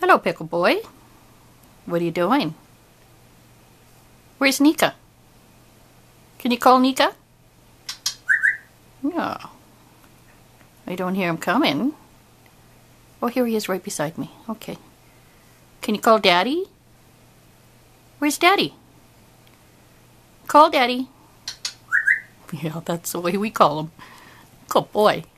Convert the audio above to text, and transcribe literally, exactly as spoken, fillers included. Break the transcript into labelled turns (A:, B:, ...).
A: Hello, Pickle Boy. What are you doing? Where's Neeka? Can you call Neeka? No. I don't hear him coming. Oh, here he is right beside me. Okay. Can you call Daddy? Where's Daddy? Call Daddy. Yeah, that's the way we call him. Good boy.